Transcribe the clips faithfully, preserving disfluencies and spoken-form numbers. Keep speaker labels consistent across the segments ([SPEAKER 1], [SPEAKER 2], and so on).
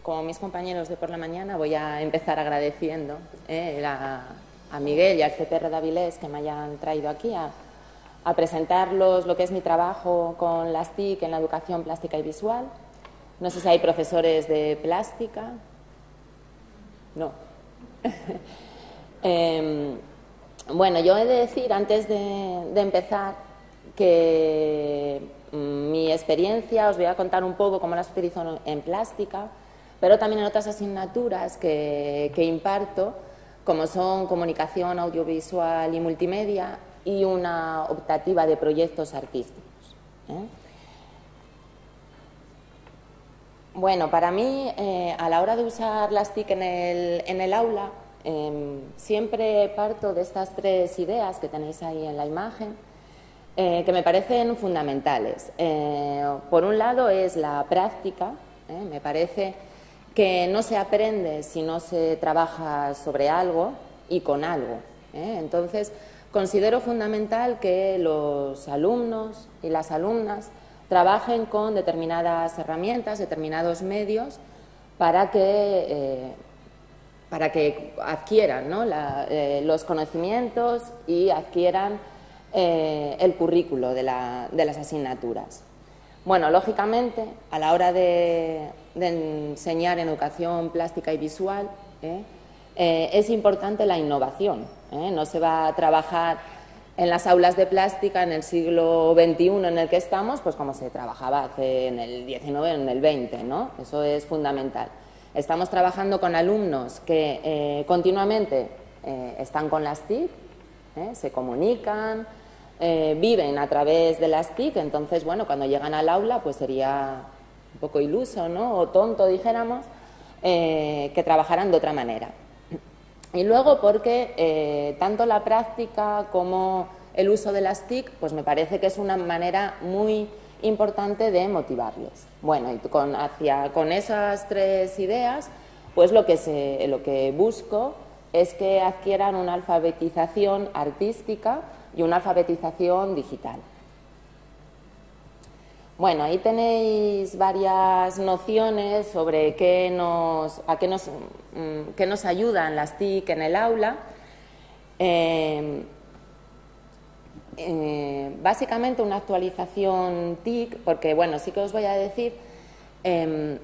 [SPEAKER 1] como mis compañeros de por la mañana, voy a empezar agradeciendo eh, la, a Miguel y al C P R de Avilés que me hayan traído aquí a, a presentarlos lo que es mi trabajo con las T I C en la educación plástica y visual. No sé si hay profesores de plástica. No. eh, bueno, yo he de decir, antes de, de empezar, que mmm, mi experiencia, os voy a contar un poco cómo las utilizo en plástica, pero también en otras asignaturas que, que imparto, como son comunicación audiovisual y multimedia y una optativa de proyectos artísticos, ¿eh? Bueno, para mí, eh, a la hora de usar las T I C en el, en el aula, eh, siempre parto de estas tres ideas que tenéis ahí en la imagen, eh, que me parecen fundamentales. Eh, por un lado es la práctica, eh, me parece que no se aprende si no se trabaja sobre algo y con algo, ¿eh? Entonces, considero fundamental que los alumnos y las alumnas trabajen con determinadas herramientas, determinados medios para que, eh, para que adquieran, ¿no? la, eh, los conocimientos y adquieran eh, el currículo de, la, de las asignaturas. Bueno, lógicamente, a la hora de, de enseñar en educación plástica y visual, ¿eh? Eh, es importante la innovación, ¿eh? No se va a trabajar en las aulas de plástica en el siglo veintiuno en el que estamos, pues como se trabajaba hace en el diecinueve o en el veinte, ¿no? Eso es fundamental. Estamos trabajando con alumnos que eh, continuamente eh, están con las T I C, ¿eh? Se comunican, eh, viven a través de las T I C, entonces, bueno, cuando llegan al aula, pues sería un poco iluso, ¿no? O tonto, dijéramos, eh, que trabajaran de otra manera. Y luego porque eh, tanto la práctica como el uso de las T I C, pues me parece que es una manera muy importante de motivarles. Bueno, y con, hacia, con esas tres ideas, pues lo que, se, lo que busco es que adquieran una alfabetización artística y una alfabetización digital. Bueno, ahí tenéis varias nociones sobre qué nos, a qué nos, mmm, qué nos ayudan las T I C en el aula. Eh, eh, básicamente una actualización T I C, porque bueno, sí que os voy a decir eh,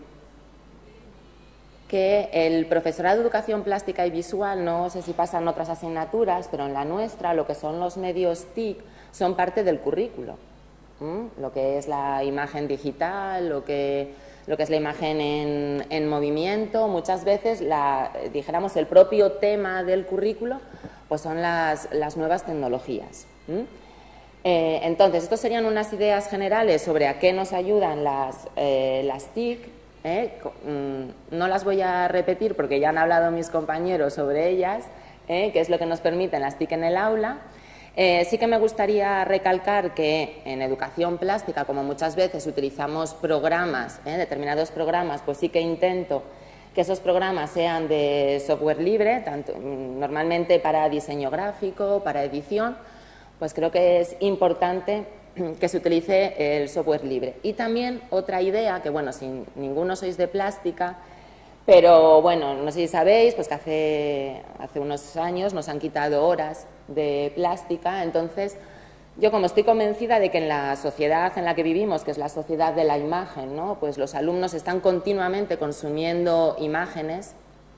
[SPEAKER 1] que el profesorado de educación plástica y visual, no sé si pasa en otras asignaturas, pero en la nuestra lo que son los medios T I C son parte del currículo. Lo que es la imagen digital, lo que, lo que es la imagen en, en movimiento, muchas veces, la, dijéramos, el propio tema del currículo, pues son las, las nuevas tecnologías. ¿Mm? Eh, entonces, estas serían unas ideas generales sobre a qué nos ayudan las, eh, las T I C. ¿eh? No las voy a repetir porque ya han hablado mis compañeros sobre ellas, ¿eh? qué es lo que nos permiten las T I C en el aula. Eh, sí que me gustaría recalcar que en educación plástica, como muchas veces utilizamos programas, ¿eh? determinados programas, pues sí que intento que esos programas sean de software libre, tanto, normalmente para diseño gráfico, para edición, pues creo que es importante que se utilice el software libre. Y también otra idea, que bueno, si ninguno sois de plástica, pero bueno, no sé si sabéis, pues que hace, hace unos años nos han quitado horas de plástica, entonces yo como estoy convencida de que en la sociedad en la que vivimos, que es la sociedad de la imagen, ¿no? Pues los alumnos están continuamente consumiendo imágenes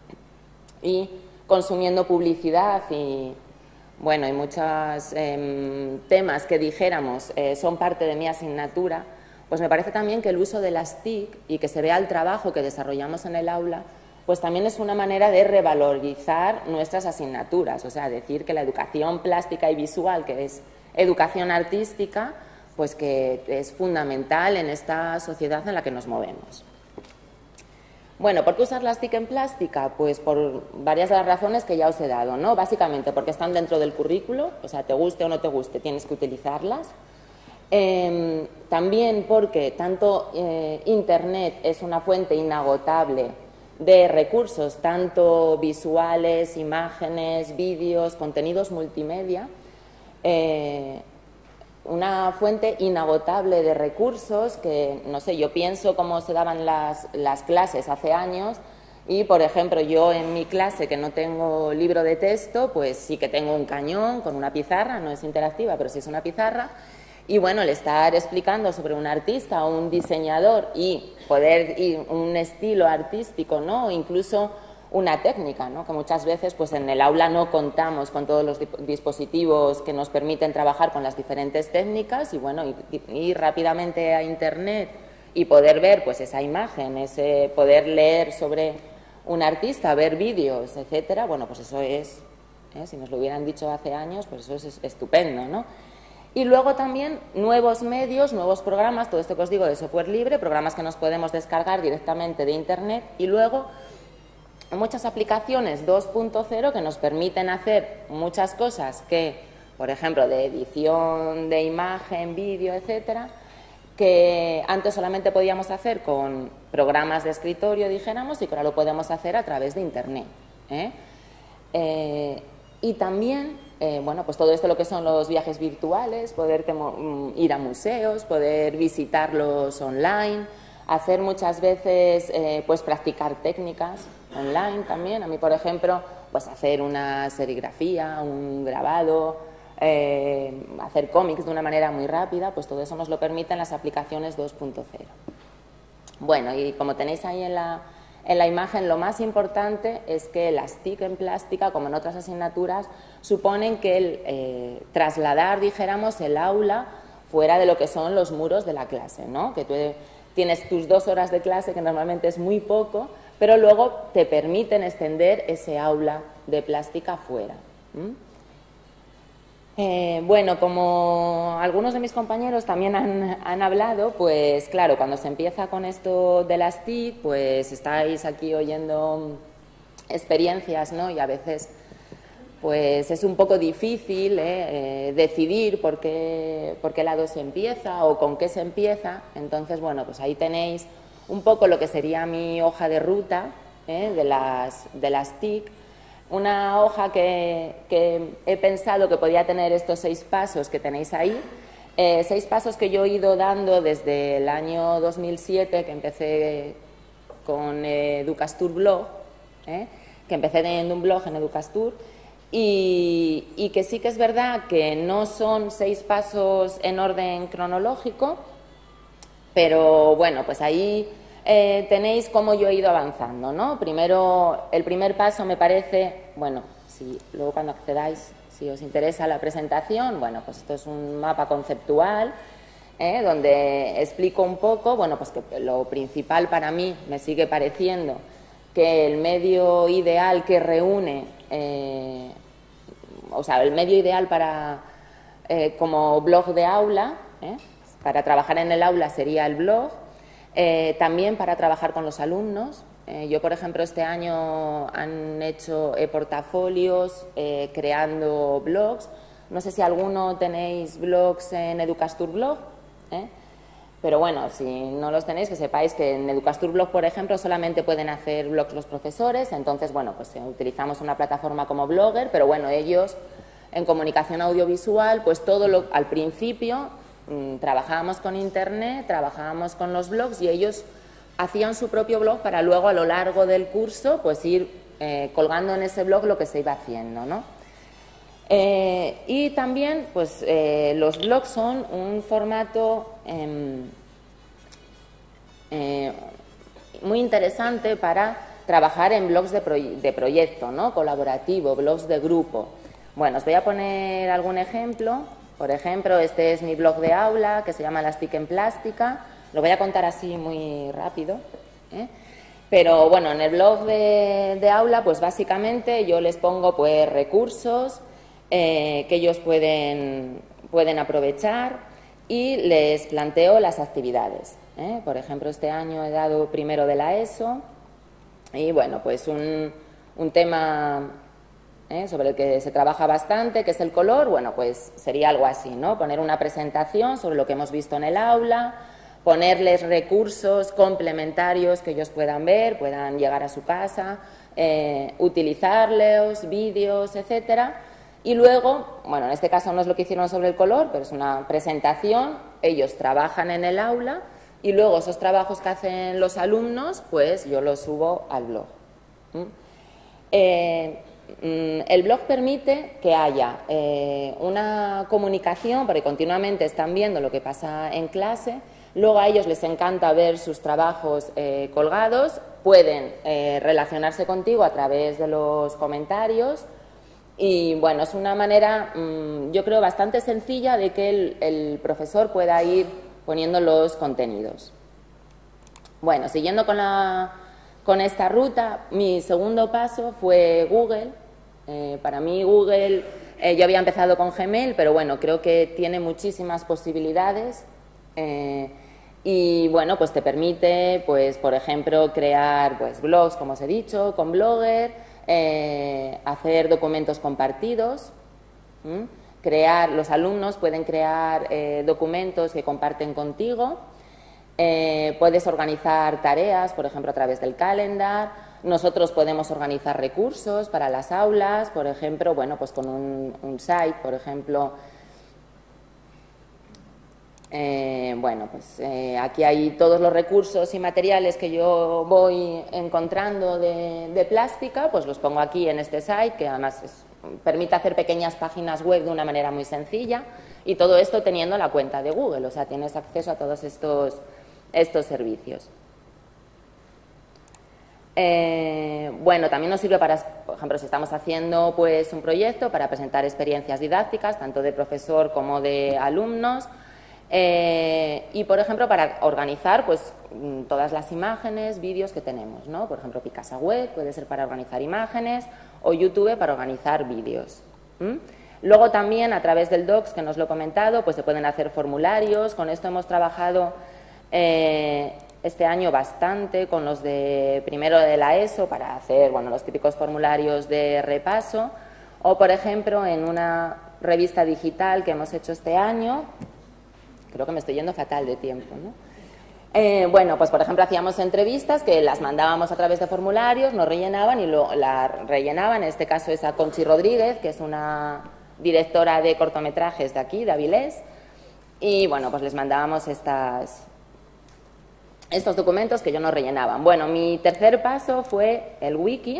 [SPEAKER 1] y consumiendo publicidad y bueno, y muchos eh, temas que dijéramos eh, son parte de mi asignatura. Pues me parece también que el uso de las T I C y que se vea el trabajo que desarrollamos en el aula, pues también es una manera de revalorizar nuestras asignaturas, o sea, decir que la educación plástica y visual, que es educación artística, pues que es fundamental en esta sociedad en la que nos movemos. Bueno, ¿por qué usar las T I C en plástica? Pues por varias de las razones que ya os he dado, ¿no? Básicamente porque están dentro del currículo, o sea, te guste o no te guste, tienes que utilizarlas. Eh, también porque tanto eh, Internet es una fuente inagotable de recursos, tanto visuales, imágenes, vídeos, contenidos multimedia, eh, una fuente inagotable de recursos que, no sé, yo pienso cómo se daban las, las clases hace años y, por ejemplo, yo en mi clase que no tengo libro de texto, pues sí que tengo un cañón con una pizarra, no es interactiva, pero sí es una pizarra, y bueno, el estar explicando sobre un artista o un diseñador y poder ir un estilo artístico, ¿no? O incluso una técnica, ¿no? Que muchas veces pues en el aula no contamos con todos los dispositivos que nos permiten trabajar con las diferentes técnicas y bueno, ir, ir rápidamente a internet y poder ver pues esa imagen, ese poder leer sobre un artista, ver vídeos, etcétera, bueno, pues eso es, ¿eh? Si nos lo hubieran dicho hace años, pues eso es estupendo, ¿no? Y luego también nuevos medios, nuevos programas, todo esto que os digo de software libre, programas que nos podemos descargar directamente de internet y luego muchas aplicaciones dos punto cero que nos permiten hacer muchas cosas que, por ejemplo, de edición de imagen, vídeo, etcétera, que antes solamente podíamos hacer con programas de escritorio, dijéramos, y que ahora lo podemos hacer a través de internet, ¿eh? Eh, y también, eh, bueno, pues todo esto lo que son los viajes virtuales, poder ir a museos, poder visitarlos online, hacer muchas veces, eh, pues practicar técnicas online también. A mí, por ejemplo, pues hacer una serigrafía, un grabado, eh, hacer cómics de una manera muy rápida, pues todo eso nos lo permiten las aplicaciones dos punto cero. Bueno, y como tenéis ahí en la, en la imagen, lo más importante es que las T I C en plástica, como en otras asignaturas, suponen que el eh, trasladar, dijéramos, el aula fuera de lo que son los muros de la clase, ¿no? Que tú tienes tus dos horas de clase, que normalmente es muy poco, pero luego te permiten extender ese aula de plástica fuera. ¿Mm? Eh, bueno, como algunos de mis compañeros también han, han hablado, pues claro, cuando se empieza con esto de las T I C, pues estáis aquí oyendo experiencias, ¿no? Y a veces pues es un poco difícil ¿eh? Eh, decidir por qué, por qué lado se empieza o con qué se empieza. Entonces, bueno, pues ahí tenéis un poco lo que sería mi hoja de ruta ¿eh? de, las, de las T I C. Una hoja que, que he pensado que podía tener estos seis pasos que tenéis ahí, eh, seis pasos que yo he ido dando desde el año dos mil siete, que empecé con eh, Educastur Blog, ¿eh? que empecé teniendo un blog en Educastur, y, y que sí que es verdad que no son seis pasos en orden cronológico, pero bueno, pues ahí Eh, tenéis cómo yo he ido avanzando, ¿no? Primero, el primer paso me parece, bueno, si luego cuando accedáis, si os interesa la presentación, bueno, pues esto es un mapa conceptual, ¿eh? Donde explico un poco, bueno, pues que lo principal para mí me sigue pareciendo que el medio ideal que reúne, eh, o sea, el medio ideal para, eh, como blog de aula, ¿eh? Para trabajar en el aula sería el blog. Eh, también para trabajar con los alumnos. Eh, yo, por ejemplo, este año han hecho eh, portafolios eh, creando blogs. No sé si alguno tenéis blogs en Educastur Blog, ¿eh? Pero bueno, si no los tenéis, que sepáis que en Educastur Blog, por ejemplo, solamente pueden hacer blogs los profesores. Entonces, bueno, pues eh, utilizamos una plataforma como Blogger, pero bueno, ellos en comunicación audiovisual, pues todo lo, al principio trabajábamos con internet, trabajábamos con los blogs y ellos hacían su propio blog para luego a lo largo del curso pues ir eh, colgando en ese blog lo que se iba haciendo, ¿no? Eh, y también pues eh, los blogs son un formato eh, eh, muy interesante para trabajar en blogs de, proy de proyecto, ¿no? Colaborativo, blogs de grupo. Bueno, os voy a poner algún ejemplo. Por ejemplo, este es mi blog de aula, que se llama Las T I C en plástica. Lo voy a contar así muy rápido, ¿eh? Pero bueno, en el blog de, de aula, pues básicamente yo les pongo pues recursos eh, que ellos pueden, pueden aprovechar y les planteo las actividades, ¿eh? Por ejemplo, este año he dado primero de la ESO y bueno, pues un, un tema ¿Eh? sobre el que se trabaja bastante, que es el color. Bueno, pues sería algo así, ¿no? Poner una presentación sobre lo que hemos visto en el aula, ponerles recursos complementarios que ellos puedan ver, puedan llegar a su casa, eh, utilizarlos, vídeos, etcétera, Y luego, bueno, en este caso no es lo que hicieron sobre el color, pero es una presentación, ellos trabajan en el aula y luego esos trabajos que hacen los alumnos, pues yo los subo al blog. ¿Mm? Eh, el blog permite que haya eh, una comunicación, porque continuamente están viendo lo que pasa en clase, luego a ellos les encanta ver sus trabajos eh, colgados, pueden eh, relacionarse contigo a través de los comentarios y bueno, es una manera mmm, yo creo bastante sencilla de que el, el profesor pueda ir poniendo los contenidos. Bueno, siguiendo con la... Con esta ruta, mi segundo paso fue Google. Eh, para mí Google, eh, yo había empezado con Gmail, pero bueno, creo que tiene muchísimas posibilidades eh, y bueno, pues te permite, pues por ejemplo, crear pues blogs, como os he dicho, con Blogger, eh, hacer documentos compartidos, ¿m? crear, los alumnos pueden crear eh, documentos que comparten contigo. Eh, puedes organizar tareas, por ejemplo, a través del calendar. Nosotros podemos organizar recursos para las aulas, por ejemplo, bueno, pues con un, un site, por ejemplo. Eh, bueno, pues eh, aquí hay todos los recursos y materiales que yo voy encontrando de, de plástica, pues los pongo aquí en este site, que además es, permite hacer pequeñas páginas web de una manera muy sencilla, y todo esto teniendo la cuenta de Google, o sea, tienes acceso a todos estos estos servicios. Eh, bueno, también nos sirve para, por ejemplo, si estamos haciendo pues un proyecto para presentar experiencias didácticas, tanto de profesor como de alumnos, eh, y, por ejemplo, para organizar pues todas las imágenes, vídeos que tenemos, ¿no? Por ejemplo, Picasa Web puede ser para organizar imágenes o YouTube para organizar vídeos. ¿Mm? Luego también, a través del Docs, que nos lo he comentado, pues se pueden hacer formularios. Con esto hemos trabajado Eh, este año bastante con los de primero de la ESO para hacer bueno, los típicos formularios de repaso o, por ejemplo, en una revista digital que hemos hecho este año, creo que me estoy yendo fatal de tiempo, ¿no? Eh, bueno, pues por ejemplo hacíamos entrevistas que las mandábamos a través de formularios, nos rellenaban y lo, la rellenaban, en este caso es a Conchi Rodríguez, que es una directora de cortometrajes de aquí, de Avilés, y bueno, pues les mandábamos estas... estos documentos que yo no rellenaban. Bueno, mi tercer paso fue el wiki,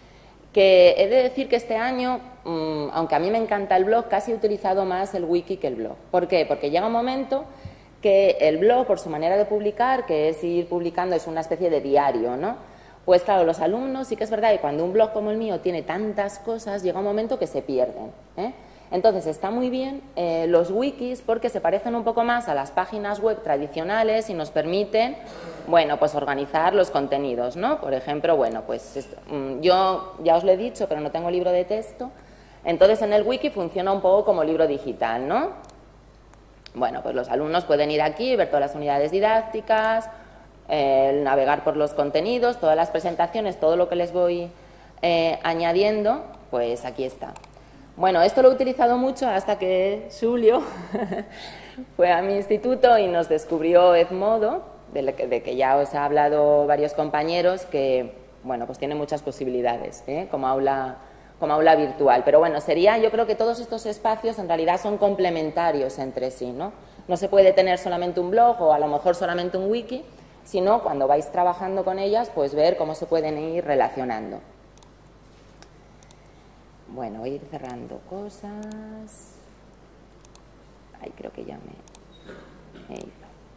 [SPEAKER 1] que he de decir que este año, mmm, aunque a mí me encanta el blog, casi he utilizado más el wiki que el blog. ¿Por qué? Porque llega un momento que el blog, por su manera de publicar, que es ir publicando, es una especie de diario, ¿no? Pues claro, los alumnos sí que es verdad que cuando un blog como el mío tiene tantas cosas, llega un momento que se pierden, ¿eh? Entonces, está muy bien eh, los wikis porque se parecen un poco más a las páginas web tradicionales y nos permiten, bueno, pues organizar los contenidos, ¿no? Por ejemplo, bueno, pues esto, yo ya os lo he dicho, pero no tengo libro de texto, entonces en el wiki funciona un poco como libro digital, ¿no? Bueno, pues los alumnos pueden ir aquí, ver todas las unidades didácticas, eh, navegar por los contenidos, todas las presentaciones, todo lo que les voy eh, añadiendo, pues aquí está. Bueno, esto lo he utilizado mucho hasta que Julio fue a mi instituto y nos descubrió Edmodo, de que, de que ya os ha hablado varios compañeros, que bueno, pues tiene muchas posibilidades, ¿eh? como aula, como aula virtual. Pero bueno, sería, yo creo que todos estos espacios en realidad son complementarios entre sí, ¿no? No se puede tener solamente un blog o a lo mejor solamente un wiki, sino cuando vais trabajando con ellas, pues ver cómo se pueden ir relacionando. Bueno, voy a ir cerrando cosas. Ay, creo que ya me he ido.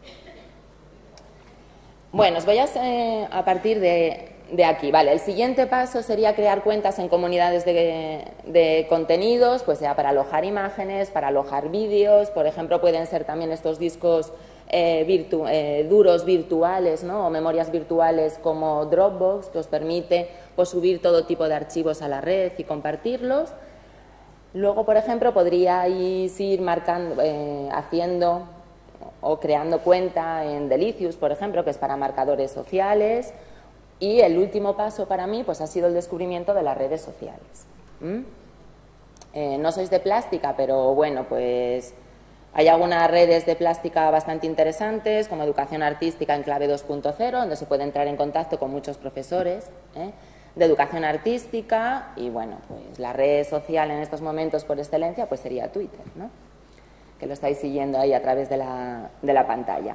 [SPEAKER 1] Bueno, os voy a, eh, a partir de, de aquí, vale. El siguiente paso sería crear cuentas en comunidades de, de contenidos, pues sea para alojar imágenes, para alojar vídeos, por ejemplo, pueden ser también estos discos eh, virtu eh, duros virtuales, ¿no? O memorias virtuales como Dropbox, que os permite pues, subir todo tipo de archivos a la red y compartirlos. Luego, por ejemplo, podríais ir marcando, eh, haciendo o creando cuenta en Delicious, por ejemplo, que es para marcadores sociales. Y el último paso para mí pues, ha sido el descubrimiento de las redes sociales. ¿Mm? Eh, no sois de plástica, pero bueno, pues hay algunas redes de plástica bastante interesantes, como Educación Artística en Clave dos punto cero, donde se puede entrar en contacto con muchos profesores, ¿eh? de educación artística y, bueno, pues la red social en estos momentos por excelencia pues sería Twitter, ¿no? Que lo estáis siguiendo ahí a través de la, de la pantalla.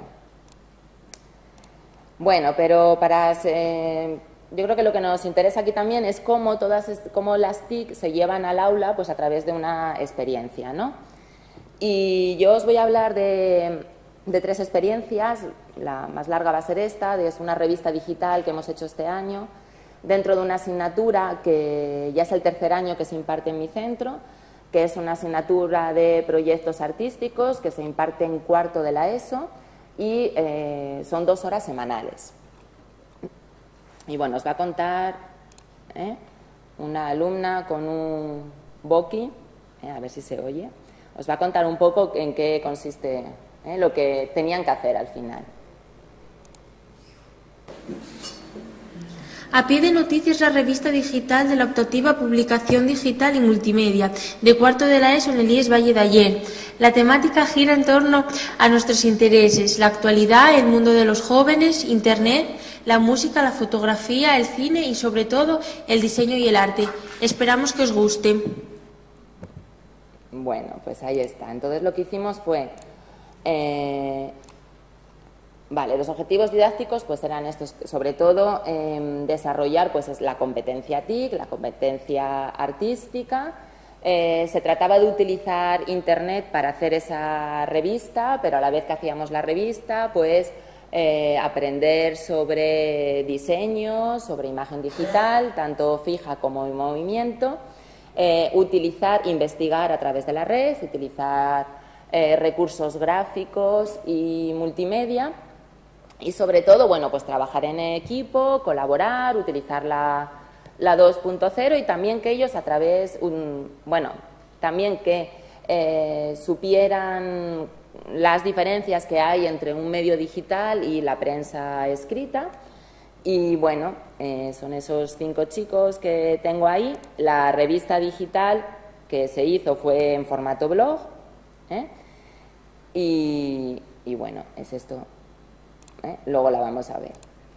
[SPEAKER 1] Bueno, pero para... Eh, yo creo que lo que nos interesa aquí también es cómo, todas, cómo las T I C se llevan al aula pues a través de una experiencia, ¿no? Y yo os voy a hablar de, de tres experiencias. La más larga va a ser esta, es una revista digital que hemos hecho este año dentro de una asignatura que ya es el tercer año que se imparte en mi centro, que es una asignatura de proyectos artísticos que se imparte en cuarto de la ESO y eh, son dos horas semanales. Y bueno, os va a contar ¿eh? una alumna con un boqui, ¿eh? a ver si se oye, os va a contar un poco en qué consiste ¿eh? lo que tenían que hacer al final.
[SPEAKER 2] A pie de noticias, la revista digital de la optativa Publicación Digital y Multimedia, de cuarto de la ESO en el I E S Valle de Ayer. La temática gira en torno a nuestros intereses, la actualidad, el mundo de los jóvenes, Internet, la música, la fotografía, el cine y, sobre todo, el diseño y el arte. Esperamos que os guste.
[SPEAKER 1] Bueno, pues ahí está. Entonces lo que hicimos fue... Eh, Vale, los objetivos didácticos pues eran estos, sobre todo eh, desarrollar pues la competencia T I C, la competencia artística. Eh, se trataba de utilizar Internet para hacer esa revista, pero a la vez que hacíamos la revista, pues eh, aprender sobre diseño, sobre imagen digital, tanto fija como en movimiento, eh, utilizar, investigar a través de la red, utilizar eh, recursos gráficos y multimedia. Y sobre todo, bueno, pues trabajar en equipo, colaborar, utilizar la, la dos punto cero y también que ellos a través, un, bueno, también que eh, supieran las diferencias que hay entre un medio digital y la prensa escrita. Y bueno, eh, son esos cinco chicos que tengo ahí. La revista digital que se hizo fue en formato blog, ¿eh? y, y bueno, es esto. ¿Eh? Luego la vamos a ver.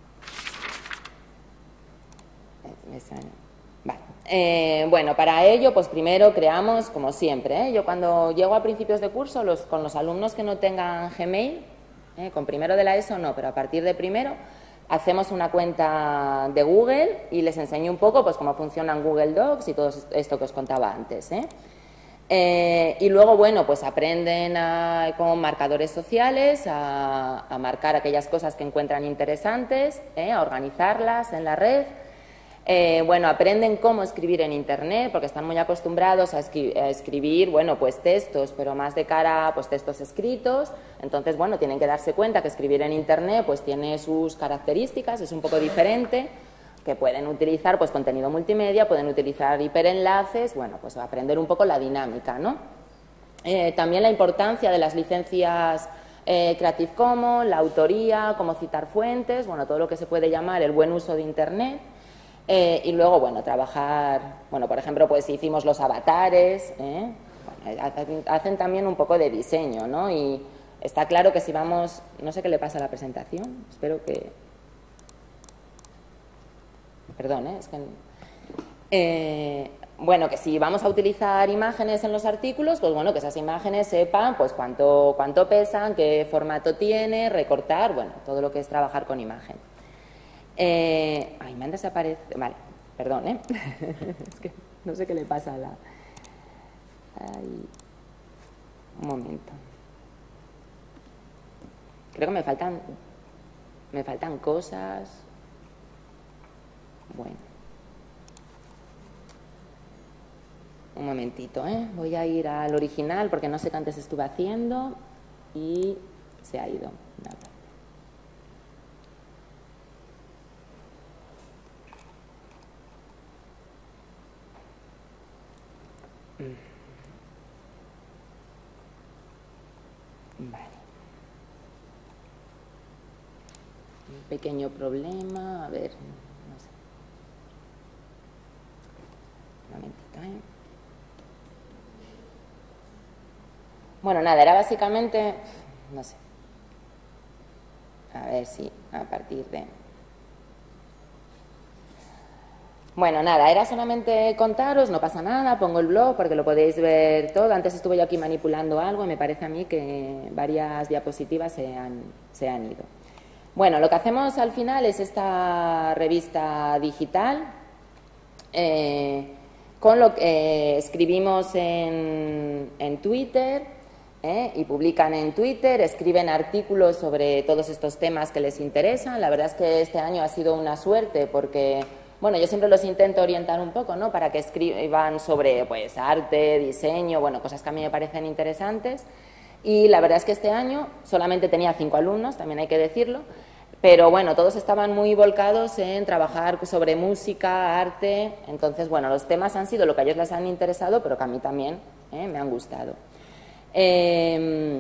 [SPEAKER 1] Vale. Eh, bueno, para ello, pues primero creamos, como siempre, ¿eh? yo cuando llego a principios de curso, los, con los alumnos que no tengan Gmail, ¿eh? con primero de la ESO no, pero a partir de primero, hacemos una cuenta de Google y les enseño un poco pues cómo funcionan Google Docs y todo esto que os contaba antes, ¿eh? Eh, y luego, bueno, pues aprenden a, con marcadores sociales a, a marcar aquellas cosas que encuentran interesantes, eh, a organizarlas en la red. Eh, bueno, aprenden cómo escribir en Internet, porque están muy acostumbrados a, escri a escribir, bueno, pues textos, pero más de cara a pues, textos escritos. Entonces, bueno, tienen que darse cuenta que escribir en Internet pues tiene sus características, es un poco diferente, que pueden utilizar pues contenido multimedia, pueden utilizar hiperenlaces, bueno, pues aprender un poco la dinámica, ¿no? Eh, también la importancia de las licencias eh, Creative Commons, la autoría, cómo citar fuentes, bueno, todo lo que se puede llamar el buen uso de Internet. Eh, y luego, bueno, trabajar, bueno, por ejemplo, pues hicimos los avatares, ¿eh? Bueno, hacen, hacen también un poco de diseño, ¿no? Y está claro que si vamos, no sé qué le pasa a la presentación, espero que... Perdón, ¿eh? es que... Eh, bueno, que si vamos a utilizar imágenes en los artículos, pues bueno, que esas imágenes sepan pues cuánto, cuánto pesan, qué formato tiene, recortar, bueno, todo lo que es trabajar con imagen. Eh, ay, me han desaparecido... Vale, perdón, ¿eh? es que no sé qué le pasa a la... Ay, un momento. Creo que me faltan... Me faltan cosas... Bueno. Un momentito, ¿eh? Voy a ir al original porque no sé qué antes estuve haciendo y se ha ido. Nada. Vale. Un pequeño problema, a ver, no sé. Un momentito, ¿eh? Bueno, nada, era básicamente, no sé. A ver si a partir de... Bueno, nada, era solamente contaros, no pasa nada, pongo el blog porque lo podéis ver todo. Antes estuve yo aquí manipulando algo y me parece a mí que varias diapositivas se han, se han ido. Bueno, lo que hacemos al final es esta revista digital, eh, con lo que eh, escribimos en, en Twitter, eh, y publican en Twitter, escriben artículos sobre todos estos temas que les interesan. La verdad es que este año ha sido una suerte porque, bueno, yo siempre los intento orientar un poco, ¿no?, para que escriban sobre, pues, arte, diseño, bueno, cosas que a mí me parecen interesantes. Y la verdad es que este año solamente tenía cinco alumnos, también hay que decirlo, pero bueno, todos estaban muy volcados en trabajar sobre música, arte. Entonces, bueno, los temas han sido lo que a ellos les han interesado, pero que a mí también eh, me han gustado. Eh,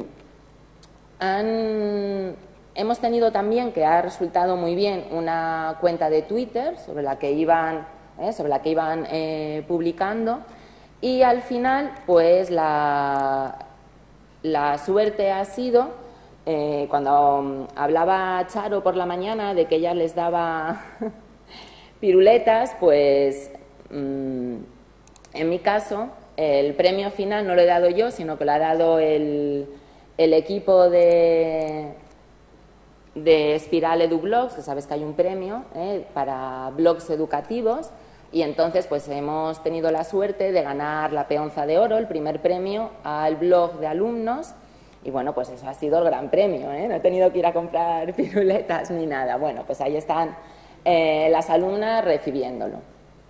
[SPEAKER 1] han, hemos tenido también, que ha resultado muy bien, una cuenta de Twitter sobre la que iban, eh, sobre la que iban eh, publicando, y al final, pues la, la suerte ha sido, Eh, cuando um, hablaba Charo por la mañana de que ella les daba piruletas, pues um, en mi caso el premio final no lo he dado yo, sino que lo ha dado el, el equipo de, de Espiral EduBlogs, que sabes que hay un premio eh, para blogs educativos, y entonces pues hemos tenido la suerte de ganar la Peonza de Oro, el primer premio al blog de alumnos. Y bueno, pues eso ha sido el gran premio, ¿eh? No he tenido que ir a comprar piruletas ni nada. Bueno, pues ahí están eh, las alumnas recibiéndolo.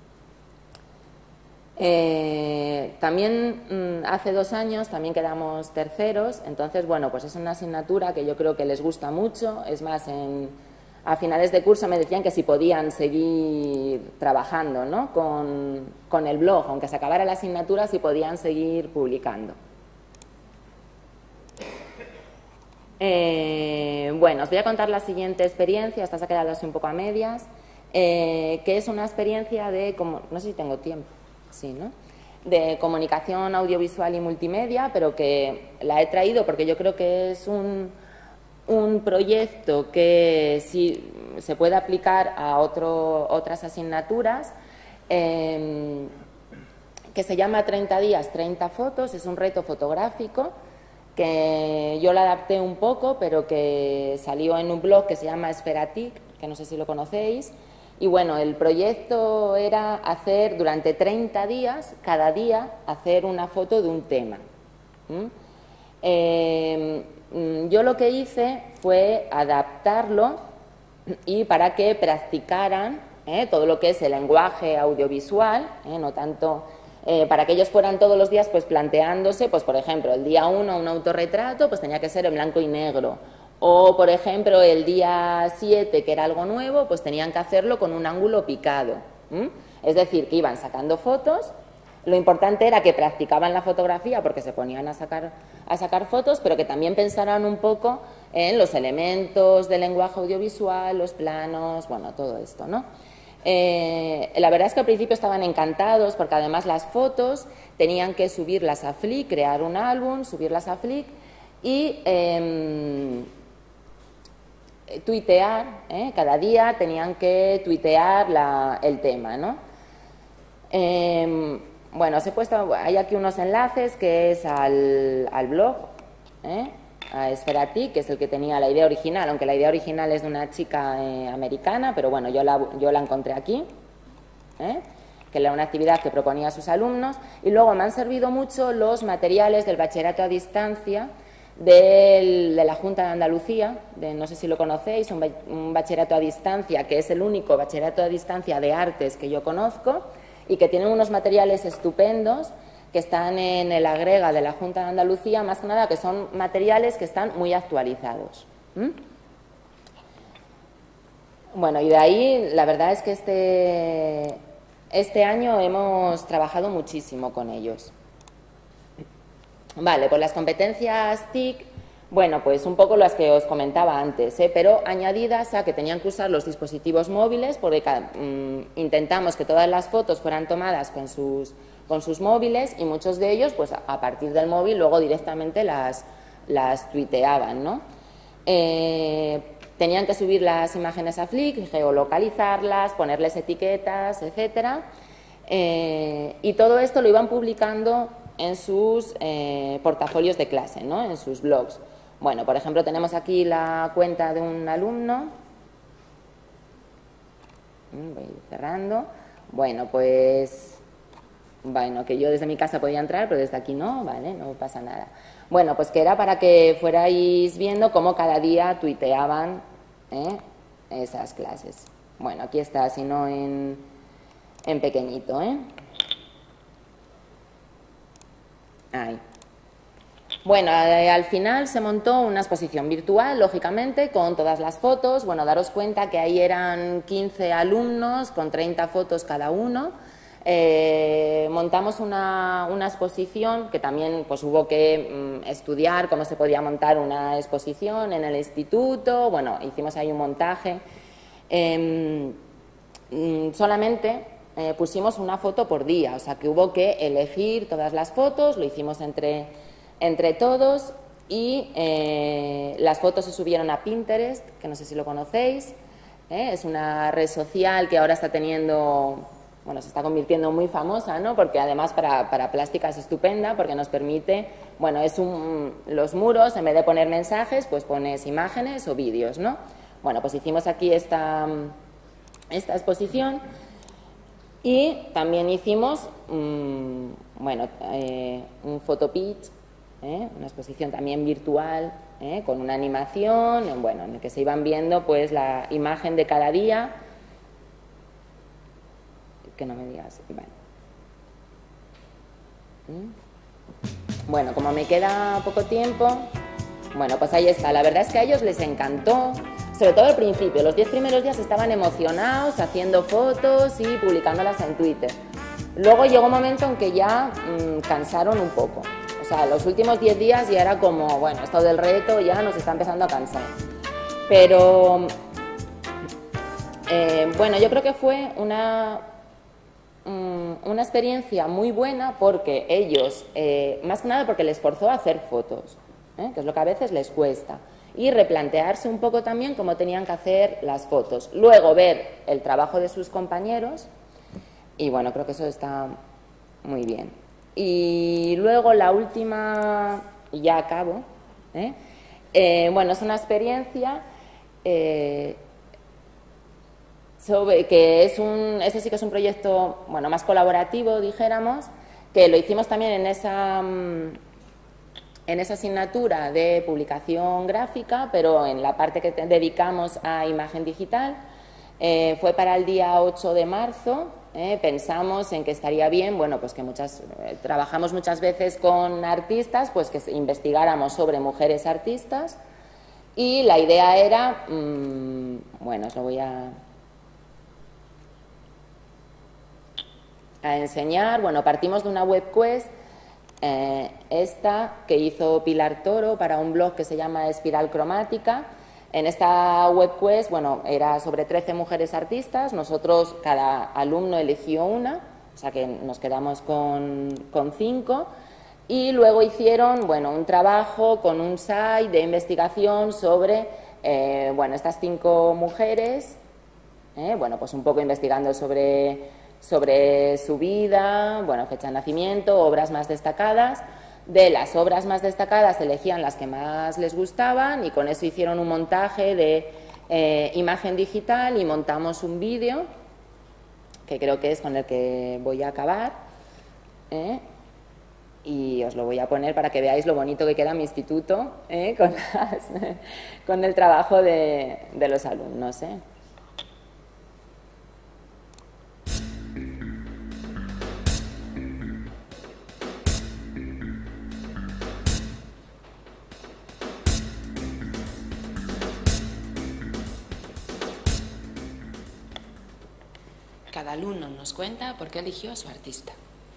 [SPEAKER 1] Eh, también mmm, hace dos años también quedamos terceros, entonces bueno, pues es una asignatura que yo creo que les gusta mucho. Es más, en, a finales de curso me decían que si podían seguir trabajando, ¿no?, con, con el blog, aunque se acabara la asignatura, si podían seguir publicando. Eh, bueno, os voy a contar la siguiente experiencia, esta se ha quedado así un poco a medias, eh, que es una experiencia de, como, no sé si tengo tiempo, sí, ¿no?, de comunicación audiovisual y multimedia, pero que la he traído porque yo creo que es un, un proyecto que sí se puede aplicar a otro, otras asignaturas, eh, que se llama treinta días, treinta fotos, es un reto fotográfico que yo la adapté un poco, pero que salió en un blog que se llama Esferatic, que no sé si lo conocéis. Y bueno, el proyecto era hacer durante treinta días, cada día, hacer una foto de un tema. ¿Mm? Eh, yo lo que hice fue adaptarlo y para que practicaran eh, todo lo que es el lenguaje audiovisual, eh, no tanto... Eh, para que ellos fueran todos los días pues planteándose, pues por ejemplo, el día uno un autorretrato pues tenía que ser en blanco y negro, o por ejemplo el día siete, que era algo nuevo, pues tenían que hacerlo con un ángulo picado. ¿Mm? Es decir, que iban sacando fotos. Lo importante era que practicaban la fotografía porque se ponían a sacar, a sacar fotos, pero que también pensaran un poco en los elementos del lenguaje audiovisual, los planos, bueno, todo esto, ¿no? Eh, la verdad es que al principio estaban encantados porque además las fotos tenían que subirlas a Flickr, crear un álbum, subirlas a Flickr y eh, tuitear, ¿eh? Cada día tenían que tuitear la, el tema, ¿no? Eh, bueno, os he puesto, hay aquí unos enlaces que es al, al blog, ¿eh?, a Esferatic, que es el que tenía la idea original, aunque la idea original es de una chica eh, americana, pero bueno, yo la, yo la encontré aquí, ¿eh?, que era una actividad que proponía a sus alumnos. Y luego me han servido mucho los materiales del bachillerato a distancia del, de la Junta de Andalucía, de, no sé si lo conocéis, un, un bachillerato a distancia que es el único bachillerato a distancia de artes que yo conozco y que tiene unos materiales estupendos que están en el agrega de la Junta de Andalucía, más que nada que son materiales que están muy actualizados. ¿Mm? Bueno, y de ahí la verdad es que este, este año hemos trabajado muchísimo con ellos. Vale, pues las competencias T I C, bueno, pues un poco las que os comentaba antes, ¿eh? Pero añadidas a que tenían que usar los dispositivos móviles, porque mmm, intentamos que todas las fotos fueran tomadas con sus... con sus móviles, y muchos de ellos, pues a partir del móvil, luego directamente las, las tuiteaban, ¿no? Eh, Tenían que subir las imágenes a Flickr, geolocalizarlas, ponerles etiquetas, etcétera. Eh, y todo esto lo iban publicando en sus eh, portafolios de clase, ¿no? En sus blogs. Bueno, por ejemplo, tenemos aquí la cuenta de un alumno. Voy cerrando. Bueno, pues... Bueno, que yo desde mi casa podía entrar, pero desde aquí no, ¿vale? No pasa nada. Bueno, pues que era para que fuerais viendo cómo cada día tuiteaban ¿eh? esas clases. Bueno, aquí está, si no en, en pequeñito, ¿eh? Ahí. Bueno, al final se montó una exposición virtual, lógicamente, con todas las fotos. Bueno, daros cuenta que ahí eran quince alumnos con treinta fotos cada uno. Eh, montamos una, una exposición que también pues, hubo que mm, estudiar cómo se podía montar una exposición en el instituto. Bueno, hicimos ahí un montaje. Eh, mm, solamente eh, pusimos una foto por día, o sea que hubo que elegir todas las fotos, lo hicimos entre, entre todos y eh, las fotos se subieron a Pinterest, que no sé si lo conocéis. ¿eh? Es una red social que ahora está teniendo... Bueno, se está convirtiendo muy famosa, ¿no? Porque además para, para plástica es estupenda porque nos permite, bueno, es un, los muros, en vez de poner mensajes, pues pones imágenes o vídeos, ¿no? Bueno, pues hicimos aquí esta, esta exposición y también hicimos, mmm, bueno, eh, un photopitch, ¿eh? Una exposición también virtual, ¿eh? Con una animación, bueno, en el que se iban viendo, pues, la imagen de cada día. Que no me digas, bueno. Bueno, como me queda poco tiempo, bueno, pues ahí está. La verdad es que a ellos les encantó, sobre todo al principio. Los diez primeros días estaban emocionados, haciendo fotos y publicándolas en Twitter. Luego llegó un momento en que ya mmm, cansaron un poco. O sea, los últimos diez días ya era como, bueno, esto del reto ya nos está empezando a cansar. Pero, eh, bueno, yo creo que fue una... una experiencia muy buena porque ellos, eh, más que nada porque les forzó a hacer fotos, ¿eh? que es lo que a veces les cuesta, y replantearse un poco también cómo tenían que hacer las fotos. Luego ver el trabajo de sus compañeros y bueno, creo que eso está muy bien. Y luego la última, y ya acabo, ¿eh? Eh, bueno, es una experiencia... Eh, Sobre, que es un, ese sí que es un proyecto bueno, más colaborativo, dijéramos, que lo hicimos también en esa, en esa asignatura de publicación gráfica, pero en la parte que te dedicamos a imagen digital. Eh, fue para el día ocho de marzo, eh, pensamos en que estaría bien, bueno, pues que muchas, eh, trabajamos muchas veces con artistas, pues que investigáramos sobre mujeres artistas, y la idea era, mmm, bueno, os lo voy a... a enseñar. Bueno, partimos de una webquest, eh, esta que hizo Pilar Toro para un blog que se llama Espiral Cromática. En esta webquest, bueno, era sobre trece mujeres artistas, nosotros, cada alumno eligió una, o sea que nos quedamos con, con cinco, y luego hicieron, bueno, un trabajo con un site de investigación sobre, eh, bueno, estas cinco mujeres, eh, bueno, pues un poco investigando sobre... sobre su vida, bueno, fecha de nacimiento, obras más destacadas. De las obras más destacadas elegían las que más les gustaban y con eso hicieron un montaje de eh, imagen digital y montamos un vídeo, que creo que es con el que voy a acabar, ¿eh? Y os lo voy a poner para que veáis lo bonito que queda mi instituto, ¿eh? con, las, con el trabajo de, de los alumnos, ¿eh?
[SPEAKER 3] Cada alumno nos cuenta por qué eligió a su artista.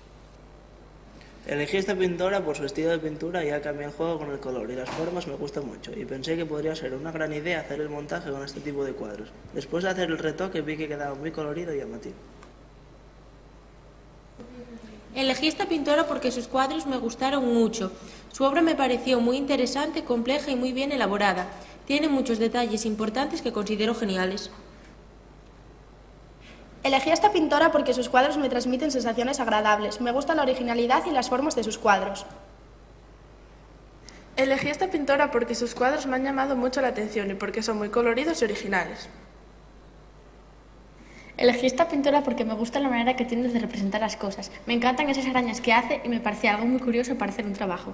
[SPEAKER 4] Elegí esta pintora por su estilo de pintura ya que a mí el juego con el color y las formas me gusta mucho y pensé que podría ser una gran idea hacer el montaje con este tipo de cuadros. Después de hacer el retoque vi que quedaba muy colorido y llamativo.
[SPEAKER 2] Elegí esta pintora porque sus cuadros me gustaron mucho. Su obra me pareció muy interesante, compleja y muy bien elaborada. Tiene muchos detalles importantes que considero geniales.
[SPEAKER 5] Elegí a esta pintora porque sus cuadros me transmiten sensaciones agradables. Me gusta la originalidad y las formas de sus cuadros.
[SPEAKER 6] Elegí a esta pintora porque sus cuadros me han llamado mucho la atención y porque son muy coloridos y originales.
[SPEAKER 7] Elegí esta pintora porque me gusta la manera que tiene de representar las cosas. Me encantan esas arañas que hace y me parecía algo muy curioso para hacer un trabajo.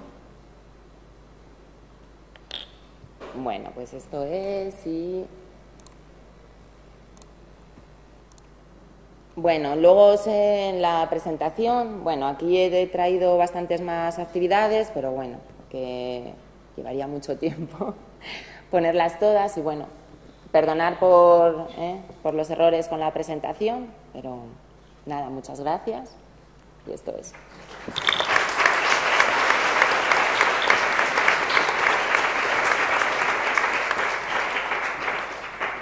[SPEAKER 1] Bueno, pues esto es y... Bueno, luego en la presentación, bueno, aquí he traído bastantes más actividades, pero bueno, que llevaría mucho tiempo ponerlas todas y bueno, perdonar por, eh, por los errores con la presentación, pero nada, muchas gracias y esto es.